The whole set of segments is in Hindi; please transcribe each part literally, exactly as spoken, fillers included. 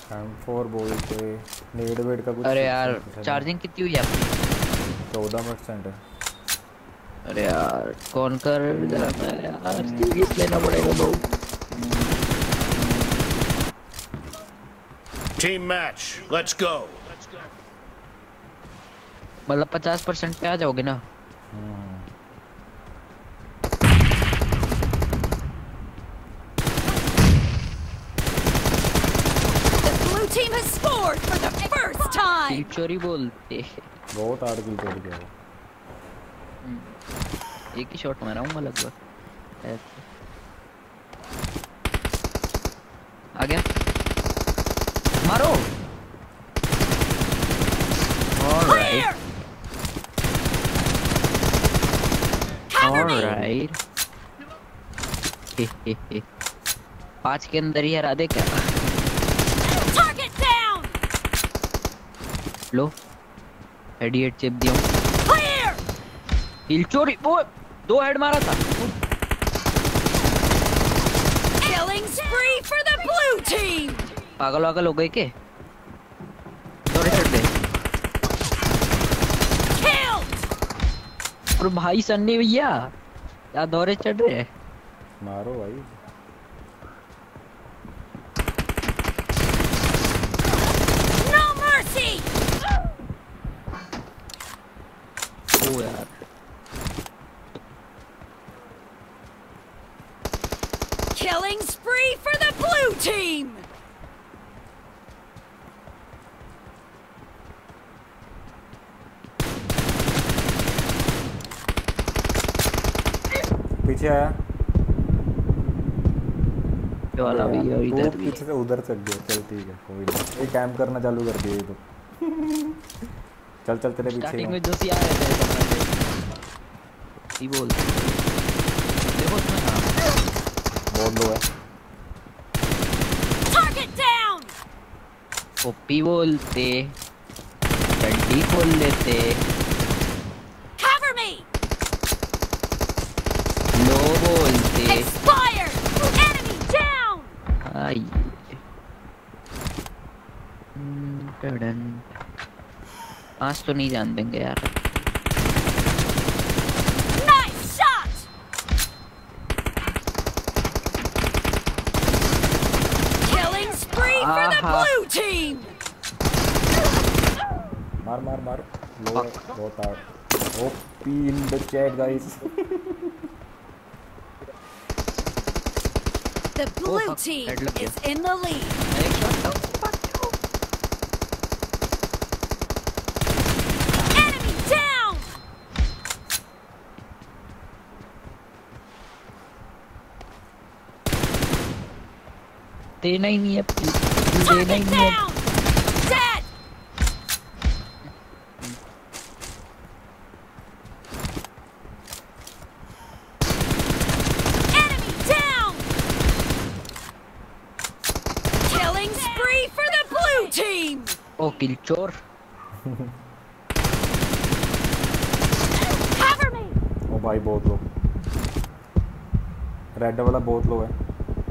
एम फोर बोलते नेड वेड का कुछ। अरे यार चार्जिंग कितनी हुई आपकी? चौदह परसेंट है। अरे यार कौन कर जरा मैं यार सीरियस लेना पड़ेगा बहुत। Team match let's go. मतलब पचास परसेंट पे आ जाओगे ना? Team has scored for the first time. चोरी बोलते बहुत हार्ड किल चोरी किया। एक ही शॉट मारा हूँ मैं लगभग। आ गया मारो। ऑलराइट ऑलराइट पाँच के अंदर ही हरा दे क्या? लो हेडशॉट चिप दिया हूं। किल चोरी वो दो हेड मारा था। Killing spree for the blue team. पागल वागल हो गए के? दौड़े चढ़ गए। और भाई सन्नी भैया क्या दौरे चढ़ रहे हैं? मारो भाई। No mercy. ओ यार Killing spree for the blue team. पीछे आया ये वाला भी है इधर भी। पीछे से उधर चल गया। चल ठीक है कोई नहीं। ये कैंप करना चालू कर दिया ये तो। चल चल तेरे पीछे। स्टार्टिंग में जो सी आ रहे थे ये बोल देखो उसमें ना बहुत लो है। Target down. ओपी बोलते डंडी खोल लेते। Cover me. लो बोलते Expired. Enemy down. आई टडन आज तो नहीं जान देंगे यार। Nice shot. Killing spree for the Aha. blue team. मार मार मार। लो है बहुत hard. OP in the chat guys. The blue fuck. team Head लग is in the lead. एक शॉट था। Enemy down. देना ही नहीं है देना ही Target नहीं है। down. Dead. Enemy down. Killing spree for the blue team. ओ किल चोर। Cover me. ओ भाई बहुत लो। रेड वाला बहुत लो है।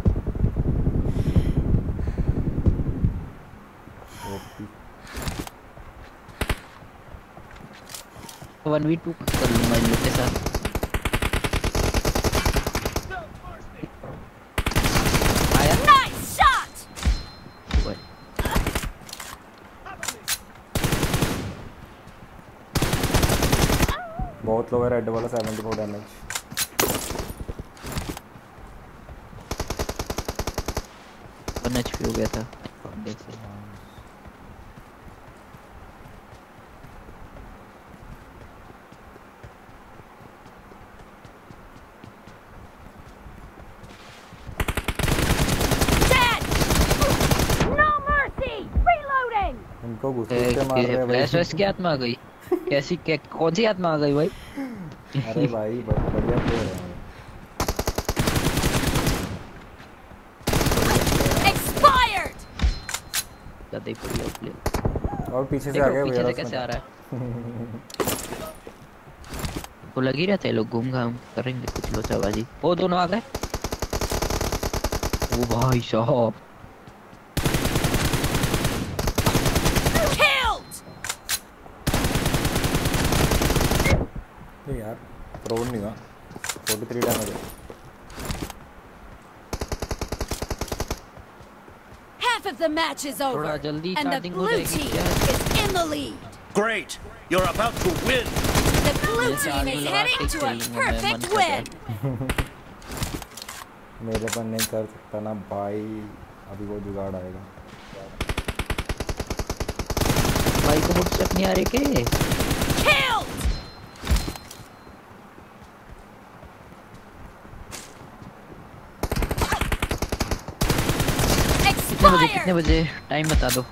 ओपी वन वी टू कर लूंगा इन लोग के साथ। आया Nice shot. बहुत लो है रेड वाला। Seventy four damage. One HP हो गया था देख से। Dead. No mercy. Reloading. इनको घुस घुस के मार रहे हैं फ्लैश भाई। वैश की आत्मा आ गई कैसी क्या कौन सी आत्मा आ गई भाई? अरे भाई बहुत बढ़िया प्लेयर है। Expired. ज्यादा ही बढ़िया प्लेयर। और पीछे से आ गया पीछे से वेयर कैसे आ रहा है? तो लग ही रहता है लोग घूम घाम करेंगे कुछ लोचाबाजी। वो दोनों आ गए। ओ भाई साहब नहीं यार प्रो नहीं हुआ फोर्टी थ्री डैमेज है। Half of the match is over, थोड़ा जल्दी and the चार्जिंग हो blue जाएगी team क्या? is in the lead. Great! You're about to win! The blue Yes, team I is will heading take to a the perfect moment win. मेरे पर नहीं कर सकता ना भाई, अभी वो जुगाड़ आएगा। भाई को मुझसे नहीं आ रहे के? Killed! कितने बजे कितने Expired! बजे टाइम बता दो।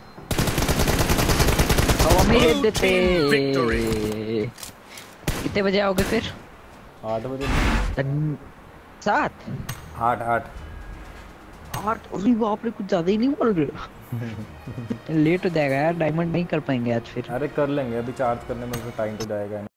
हवा में Blue हिट देते। team victory. कितने बजे आओगे फिर? आठ बजे। तन- सात आठ आठ आठ अरे बाप रे कुछ ज्यादा ही नहीं बोल रहे हो। लेट हो जाएगा यार, डायमंड नहीं कर पाएंगे आज फिर। अरे कर लेंगे, अभी चार्ज करने में टाइम तो जाएगा।